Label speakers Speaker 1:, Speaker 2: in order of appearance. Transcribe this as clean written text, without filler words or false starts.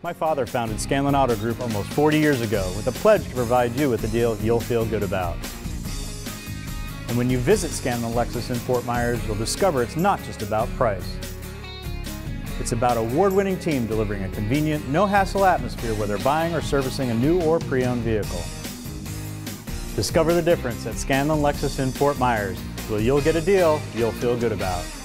Speaker 1: My father founded Scanlon Auto Group almost 40 years ago with a pledge to provide you with a deal you'll feel good about. And when you visit Scanlon Lexus in Fort Myers, you'll discover it's not just about price. It's about an award-winning team delivering a convenient, no-hassle atmosphere whether buying or servicing a new or pre-owned vehicle. Discover the difference at Scanlon Lexus in Fort Myers, where you'll get a deal you'll feel good about.